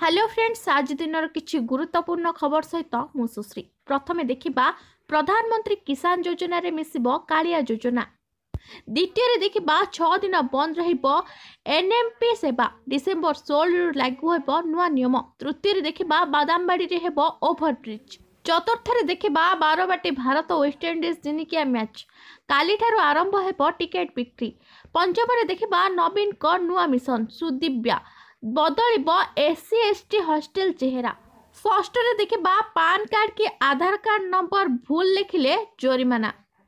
Hello friends, आज दिन किछि गुरुत्वपूर्ण खबर सहित मु सुश्री। प्रथमे देखिबा प्रधानमंत्री किसान योजना रे मिसिबो कालिया योजना। द्वितीय रे देखिबा 6 दिन बंद रहिबो एनएमपी सेवा। डिसेंबर 16 रु लागू हेबो नुवा नियम। तृतीय रे देखिबा बादामबाड़ी रे हेबो ओभरब्रिज। चतुर्थ रे देखिबा 12 बाटी भारत वेस्ट इंडीज दिनिकिया मैच। काली ठारो आरंभ हेबो टिकेट बिक्री। पंचम रे देखिबा नवीन को नुवा मिशन सुदिव्या बदल एससी एसटी हॉस्टेल चेहरा। षष्ठ रे देखिबा पान कार्ड की आधार कार्ड नंबर भूल लिखिले जोरिमाना।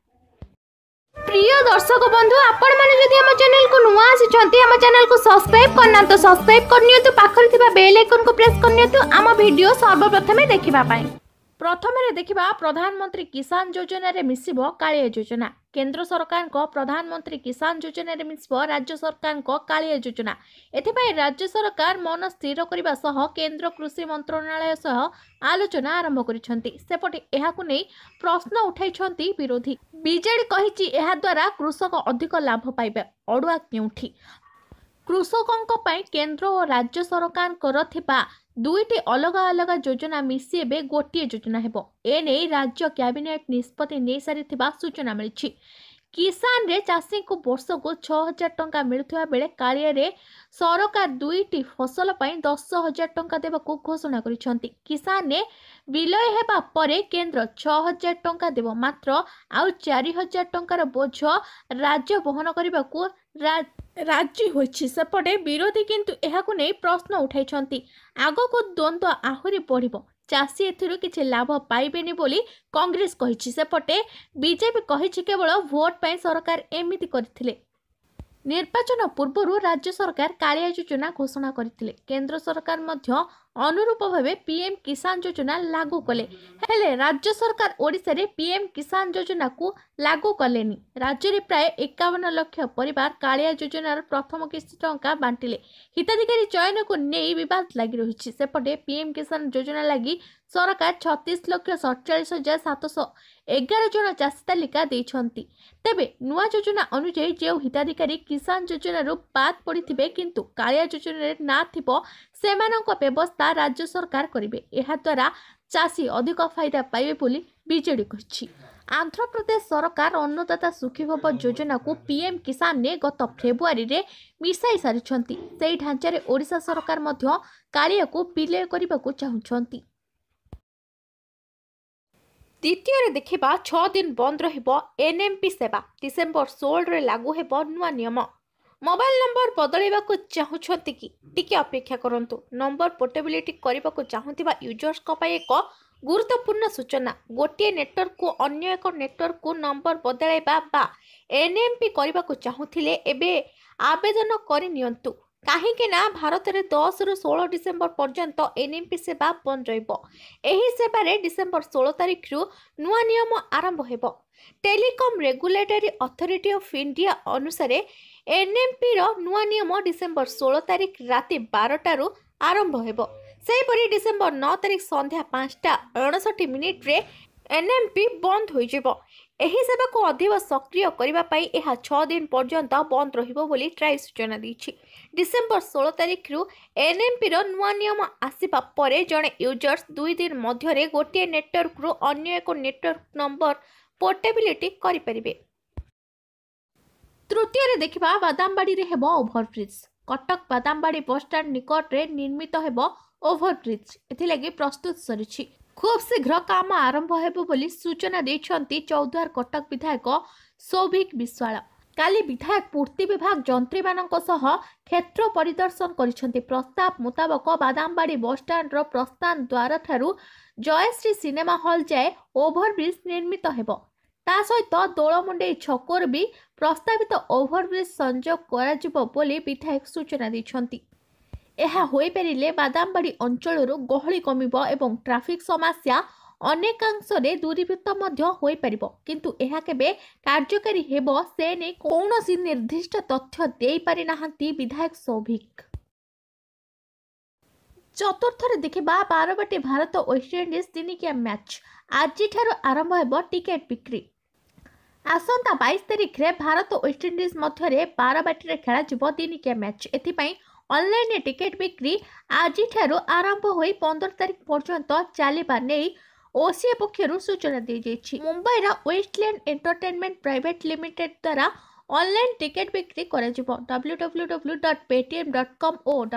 प्रिय दर्शक बंधु, आपण माने जदि हम चैनल को नुआ आछंती, हम चैनल को सब्सक्राइब करना तो सब्सक्राइब करनियतु, पाखरे थिबा बेल आइकन को प्रेस करनियतु आम वीडियो सर्वप्रथमे देखिबा पाई। प्रथम रे देखिबा प्रधानमंत्री किसान योजना रे मिसिबो कालिया योजना। केंद्र सरकार को प्रधानमंत्री किसान योजना रे मिसिबो राज्य सरकार को कालिया योजना। एथिपाई राज्य सरकार मन स्थिर करबा सह केंद्र कृषि मंत्रालय सह आलोचना आरंभ करिसंती। सेपटे एहाकु नै प्रश्न उठाइछंती विरोधी। बीजेडी कहिछि एहा द्वारा कृषक अधिक लाभ पाइबे। अडुआ केउठी कृषकों पई केंद्र और राज्य सरकार करथिबा दुईटी अलग अलग योजना मिसी एबे गोटिए योजना हेबो। एने राज्य कैबिनेट निष्पत्ति नै सारिथिबा सूचना मिलिछि। किसान रे चाषी को वर्ष को 6000 टंका मिलुथिबा बेले कालिया रे सरकार दुईटी फसल पई 10000 टंका देबाकू घोषणा करिसंती। किसान ने विलय हेबा परे केंद्र 6000 टंका देबो, मात्र आउ 4000 टंकार बोझ राज्य बहन करबाकू राजी होइछि। सेपटे विरोधी किंतु एहाकु नै प्रश्न उठाइछंती। आगो को द्वंद्व आहुरी बढ़िबो, चाषी एथिरु किछि लाभ पाइबेनी बोली कांग्रेस कहिछि। सेपटे बीजेपी कहिछि केवल भोट पई सरकार एमिति करथिले। निर्वाचन पूर्व राज्य सरकार कालिया योजना घोषणा करथिले। केंद्र सरकार मध्य अनुरूप भावे पीएम किसान योजना लागू कले, हेले राज्य सरकार ओडिसा रे पीएम किसान योजना को लागू कलेनी। राज्य रे प्राय 51 लाख परिवार कालिया योजनार प्रथम किस्त टंका बांटिले। हिताधिकारी चयन को नै विवाद लागि रहिछि। सेपटे पीएम किसान योजना लागि सरकार 36,47,711 जन चाषी तालिका दैछंती। तेबे नुआ योजना अनुसार जो हिताधिकारी किसान योजना रू बाद पड़िथिबे किंतु कालिया योजना रे ना थिबो सेमानक व्यवस्था राज्य सरकार करिवे। एहा द्वारा चाषी अधिक फायदा पाइबे बोली बीजेडी कहिछि। आंध्र प्रदेश सरकार अन्नदाता सुखीभव योजना को पीएम किसान ने गत फेब्रुआरी रे मिसाई सारिछंती। सेही ढांचा रे ओडिशा सरकार मध्य कालिया को विलय करबाकू चाहुछंती। द्वितीय रे देखिबा 6 दिन बंद रहिबो एनएमपी सेवा। डिसेंबर 16 रे लागू हेबो नुवा नियम। मोबाइल नंबर बदलैबाकू चाहुछंती कि टिके अपेक्षा करंतु। नंबर पोर्टेबिलिटी करबाकू चाहुथिबा यूजर्स को पय एक गुरुत्वपूर्ण सूचना। गोटिए नेटवर्क को अन्य एक नेटवर्क को नंबर बदलैबा बा एनएमपी करबाकू चाहुथिले एबे आवेदन करि नियंतु। काहेकि ना भारत रे 10 रु 16 डिसेंबर पर्यंत एनएमपी सेवा बंद रहिबो। एही सेवा रे डिसेंबर 16 तारिख रु नुवा नियम आरंभ हेबो। Telecom Regulatory Authority of India अनुसार एनएमपी रो नुवा नियम डिसेंबर 16 तारिख राति 12 रु आरंभ हेबो। सेहीपरि डिसेंबर 9 तारिख संध्या 5:59 रे एनएमपी बंद हो जिवो। एही सेवा को अधिक सक्रिय करबा पई एहा 6 दिन पर्यंत बंद रहिबो बोली ट्राई सूचना दैछि। डिसेंबर 16 तारिख रु एनएमपी रो नुवा नियम आसीबा परे जणे यूजर्स 2 दिन मध्य रे गोटिए नेटवर्क रु अन्य एक नेटवर्क नंबर पोर्टेबिलिटी करि परिबे। तृतीय रे देखिबा बादामबाड़ी रे हेबो overbridge. Cuttack Badambadi bus stand निकट रे निर्मित हेबो ओभरब्रिज। एथि लागि प्रस्तुत सरिछि। खूब शीघ्र काम आरंभ हेबो बोली सूचना दैछंती चौद्वार कटक विधायक सौभिक विश्वाल। काली विधायक पूर्ति विभाग जंत्री मानक सह क्षेत्र परिदर्शन करिसंती। प्रस्ताव मुताबक बादामबाड़ी बस स्टैंड रो प्रस्थान द्वार ठारू जयश्री सिनेमा हॉल जाए ओभरब्रिज निर्मित हेबो। ता सहित दोलमुंडई छकोर भी प्रस्तावित ओभरब्रिज संजोग कराजिबो बोली विधायक सूचना दैछंती। एहा होई परिले बादामबाड़ी अंचल गहली कमिबो एवं ट्रैफिक समस्या अनेकांश रे दूरीभूत मध्य होई परिबो। किंतु एहा केबे कार्यकारी हेबो से नै कोनोसी निर्दिष्ट तथ्य देई पारि नाहंती विधायक सौभिक। चतुर्थ रे देखिबा 12 बाटी भारत वेस्ट इंडीज दिनिकिया मैच। आज ठारो आरंभ हेबो टिकेट बिक्री। आसंता 22 तारिख रे भारत वेस्ट इंडीज मध्य रे 12 बाटी रे खेला जिवो दिनिकिया मैच। एथि पई ऑनलाइन टिकेट बिक्री आज आरंभ हो 15 तारिख पर्यंत चलवा नहीं ओसीए पक्षर सूचना दी जाइछि। मुंबईर वेस्टलैंड एंटरटेनमेंट प्राइवेट लिमिटेड द्वारा ऑनलाइन टिकेट बिक्री www.paytm.com और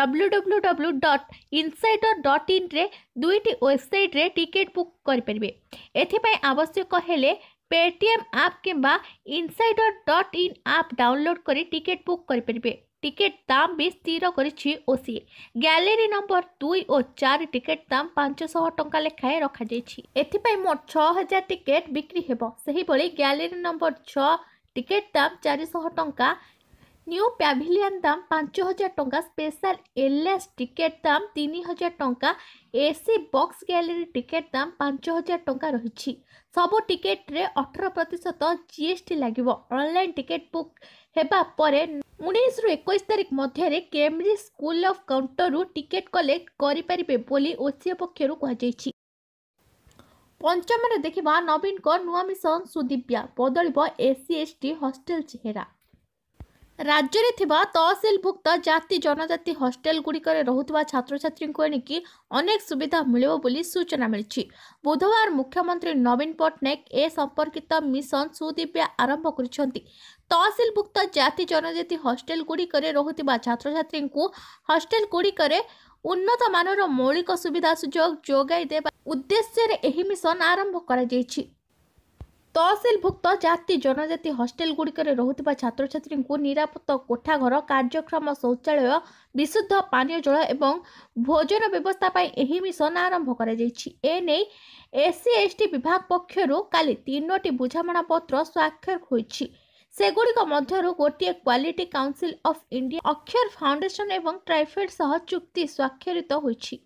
www.insider.in रे दुईटी वेबसाइट रे टिकेट बुक करि परिबे। एथिपाई आवश्यक हेले पेटीएम ऐप किंबा insider.in ऐप डाउनलोड करी टिकेट बुक करि परिबे। टिकेट दाम भी स्थिर करिछि ओसीए। गैलरी नंबर 2 और 4 टिकेट दाम 500 टंका लेखाए रखा जाइछि। एथिपाई मोट 6000 टिकेट बिक्री हेबो। सही बळी गैलरी नंबर 6 टिकेट दाम 400 टंका, न्यू पैविलियन दाम 5000 टंका, स्पेशल एलएस टिकेट दाम 3000 टंका, एसी बॉक्स गैलरी टिकेट दाम 5000 टंका रही। सबु टिकेट रे 18% जीएसटी लागिवो। ऑनलाइन टिकेट बुक हेबा परे 19 रु 21 तारिख मध्य Cambridge school of counter ticket collect करि परिबे बोली ओसीए पक्षरु कहा जाइछि। पंचम देखा नवीन को नुआ मिशन सुदीप्या बदलिब एससी एसटी हॉस्टेल चेहरा। राज्य में थिबा तहसिलभुक्त जाति जनजाति हॉस्टेल गुड़िक रहुथिबा छात्र छात्री को एणिकी अनेक सुविधा मिलिबो बोली सूचना मिली। बुधवार मुख्यमंत्री नवीन पट्टनायक ए संपर्कित मिशन सुदीप्या आरंभ करिसेंती। तहसिलभुक्त जाति जनजाति हॉस्टेल गुड़िक रहुथिबा छात्र छात्री को हॉस्टेल गुड़िक उन्नत मानर मौलिक सुविधा सुजोग जोगाई देबा उद्देश्य एही मिशन आरंभ करा जायछि। तहसिलभुक्त जाति जनजाति हॉस्टेल गुड़िक रहुथिबा छात्र छात्री को निरापत्ता कोठाघर, कार्यक्रम शौचालय, विशुद्ध पानीय जल एवं भोजन व्यवस्था पाई एही मिशन आरंभ करा जायछि। एने एससी एसटी विभाग पक्षरु काली 3टी बुझामणा पत्र स्वाक्षर होइछि। सेगुड़िक मध्यरु गोटे quality council of India, Akshar foundation एवं ट्राइफेड सह चुक्ति स्वाक्षरित होइछि।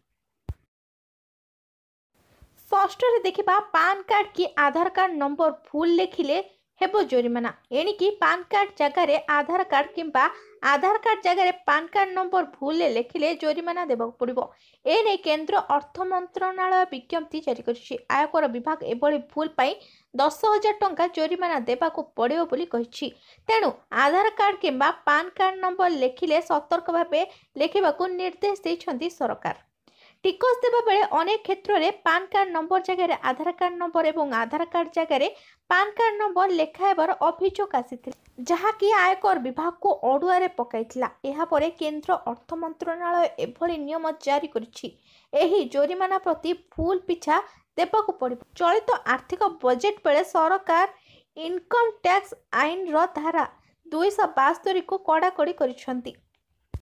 षष्ठ देखा पान कार्ड की आधार कार्ड नंबर भूल लिखिले हेबो जोरिमाना। एणिकी पान कार्ड जगार आधार कार्ड किंबा आधार कार्ड जगार पान कार्ड नंबर भूल लिखिले जोरिमाना देबाक पड़िबो। एने केंद्र अर्थ मंत्रणालय विज्ञप्ति जारी करिछि। आयकर विभाग एभली भूल पाई 10,000 टंका जोरिमाना देबाक पड़िबो बोली कहिछि। तेणु आधार कार्ड किंबा पान कार्ड नंबर लिखिले सतर्क भावे लिखिबाक निर्देश दैछन्ती सरकार। टिकस देवा बेले अनेक क्षेत्र में पान कार्ड नंबर जगह आधार कार्ड नंबर एवं आधार कार्ड जगह पान कार्ड नंबर लेखाइबार अभियोग आसीथिला, जहाँकि आयकर विभाग को अड़ुआरे पकाइथिला। एहा परे केंद्र अर्थ मंत्रणालय एभली नियम जारी करिछि। एही जोरिमाना प्रति फूल पिछा देबाक पड़िबो। चलित आर्थिक बजेट बेले सरकार इनकम टैक्स आईन रो धारा 272 को कड़ाकड़ी करिसेंती।